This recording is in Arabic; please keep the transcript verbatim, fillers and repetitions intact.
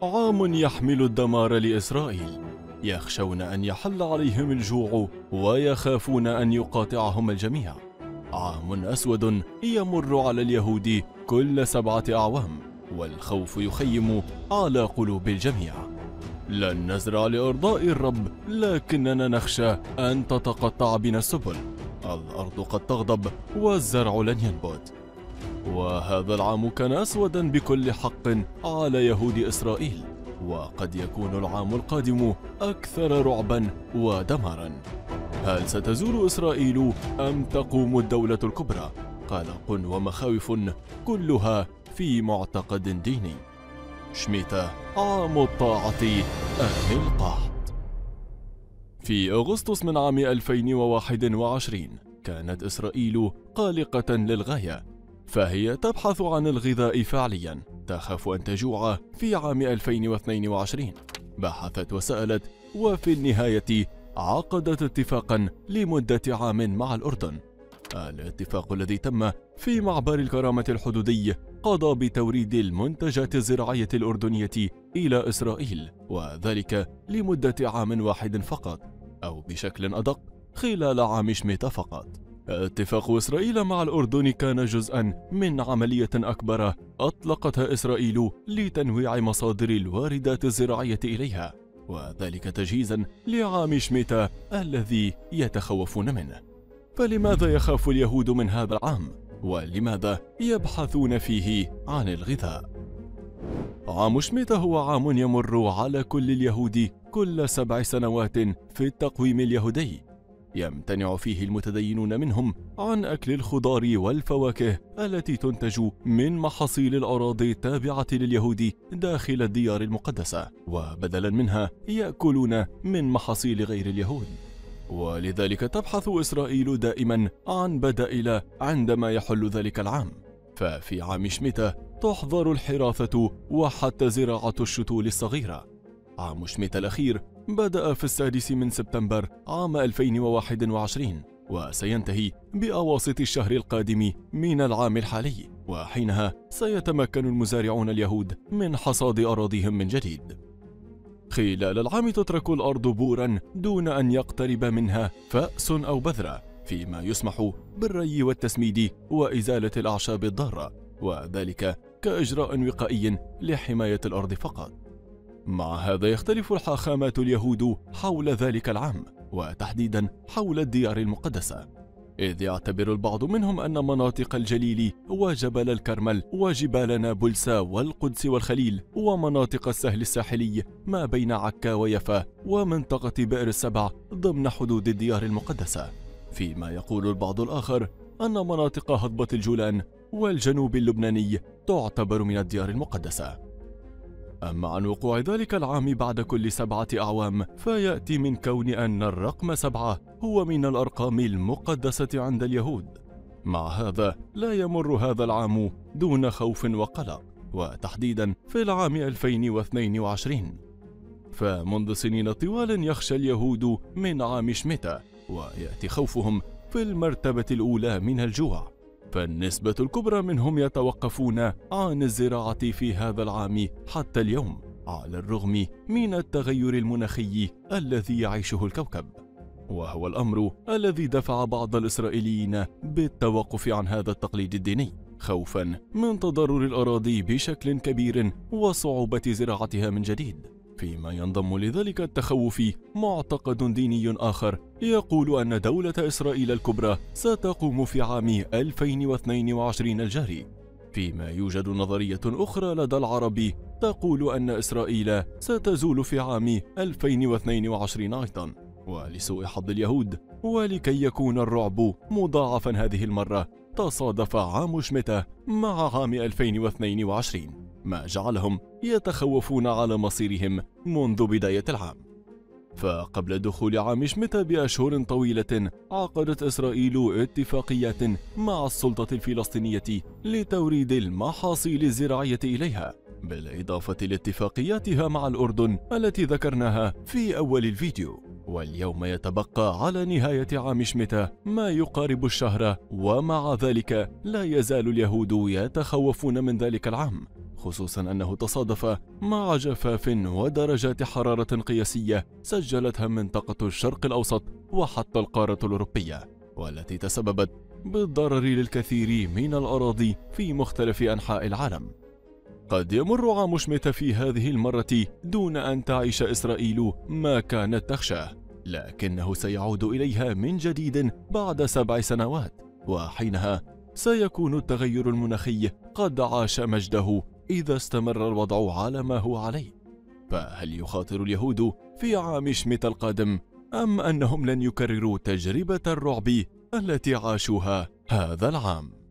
عام يحمل الدمار لإسرائيل، يخشون أن يحل عليهم الجوع ويخافون أن يقاطعهم الجميع. عام أسود يمر على اليهود كل سبعة أعوام، والخوف يخيم على قلوب الجميع. لن نزرع لإرضاء الرب، لكننا نخشى أن تتقطع بنا السبل. الأرض قد تغضب والزرع لن ينبت. وهذا العام كان أسودا بكل حق على يهود إسرائيل، وقد يكون العام القادم أكثر رعبا ودمارا. هل ستزول إسرائيل أم تقوم الدولة الكبرى؟ قلق ومخاوف كلها في معتقد ديني. شميتة، عام الطاعة أم القحط. في أغسطس من عام ألفين وواحد وعشرين كانت إسرائيل قلقة للغاية، فهي تبحث عن الغذاء فعليا، تخاف أن تجوع. في عام ألفين واثنين وعشرين بحثت وسألت، وفي النهاية عقدت اتفاقا لمدة عام مع الأردن. الاتفاق الذي تم في معبر الكرامة الحدودي قضى بتوريد المنتجات الزراعية الأردنية إلى إسرائيل، وذلك لمدة عام واحد فقط، أو بشكل أدق خلال عام شميتة فقط. اتفاق إسرائيل مع الأردن كان جزءا من عملية أكبر أطلقتها إسرائيل لتنويع مصادر الواردات الزراعية إليها، وذلك تجهيزا لعام شميتة الذي يتخوفون منه. فلماذا يخاف اليهود من هذا العام؟ ولماذا يبحثون فيه عن الغذاء؟ عام شميتة هو عام يمر على كل اليهود كل سبع سنوات في التقويم اليهودي. يمتنع فيه المتدينون منهم عن أكل الخضار والفواكه التي تنتج من محاصيل الأراضي التابعة لليهود داخل الديار المقدسة، وبدلا منها يأكلون من محاصيل غير اليهود. ولذلك تبحث إسرائيل دائما عن بدائل عندما يحل ذلك العام. ففي عام شميتة تحظر الحراثة وحتى زراعة الشتول الصغيرة. عام شميتة الأخير بدأ في السادس من سبتمبر عام ألفين وواحد وعشرين، وسينتهي بأواسط الشهر القادم من العام الحالي، وحينها سيتمكن المزارعون اليهود من حصاد أراضيهم من جديد. خلال العام تترك الأرض بورا دون أن يقترب منها فأس أو بذرة، فيما يسمح بالري والتسميد وإزالة الأعشاب الضارة، وذلك كإجراء وقائي لحماية الأرض فقط. مع هذا يختلف الحاخامات اليهود حول ذلك العام، وتحديدا حول الديار المقدسة، إذ يعتبر البعض منهم أن مناطق الجليل وجبل الكرمل وجبال نابلس والقدس والخليل ومناطق السهل الساحلي ما بين عكا ويفا ومنطقة بئر السبع ضمن حدود الديار المقدسة، فيما يقول البعض الآخر أن مناطق هضبة الجولان والجنوب اللبناني تعتبر من الديار المقدسة. أما عن وقوع ذلك العام بعد كل سبعة أعوام فيأتي من كون أن الرقم سبعة هو من الأرقام المقدسة عند اليهود. مع هذا لا يمر هذا العام دون خوف وقلق، وتحديدا في العام ألفين واثنين وعشرين. فمنذ سنين طوال يخشى اليهود من عام شميتة، ويأتي خوفهم في المرتبة الأولى من الجوع. فالنسبة الكبرى منهم يتوقفون عن الزراعة في هذا العام حتى اليوم، على الرغم من التغير المناخي الذي يعيشه الكوكب، وهو الأمر الذي دفع بعض الإسرائيليين بالتوقف عن هذا التقليد الديني، خوفا من تضرر الأراضي بشكل كبير وصعوبة زراعتها من جديد. فيما ينضم لذلك التخوف معتقد ديني آخر يقول أن دولة إسرائيل الكبرى ستقوم في عام ألفين واثنين وعشرين الجاري، فيما يوجد نظرية أخرى لدى العرب تقول أن إسرائيل ستزول في عام ألفين واثنين وعشرين أيضا. ولسوء حظ اليهود ولكي يكون الرعب مضاعفا هذه المرة، تصادف عام شميتة مع عام ألفين واثنين وعشرين، ما جعلهم يتخوفون على مصيرهم منذ بداية العام. فقبل دخول عام شميتة بأشهر طويلة عقدت إسرائيل اتفاقيات مع السلطة الفلسطينية لتوريد المحاصيل الزراعية إليها، بالإضافة لاتفاقياتها مع الأردن التي ذكرناها في أول الفيديو. واليوم يتبقى على نهاية عام شميتة ما يقارب الشهر، ومع ذلك لا يزال اليهود يتخوفون من ذلك العام، خصوصا أنه تصادف مع جفاف ودرجات حرارة قياسية سجلتها منطقة الشرق الأوسط وحتى القارة الأوروبية، والتي تسببت بالضرر للكثير من الأراضي في مختلف أنحاء العالم. قد يمر عام شميت في هذه المرة دون أن تعيش إسرائيل ما كانت تخشاه، لكنه سيعود إليها من جديد بعد سبع سنوات، وحينها سيكون التغير المناخي قد عاش مجده إذا استمر الوضع على ما هو عليه. فهل يخاطر اليهود في عام شميت القادم، أم أنهم لن يكرروا تجربة الرعب التي عاشوها هذا العام؟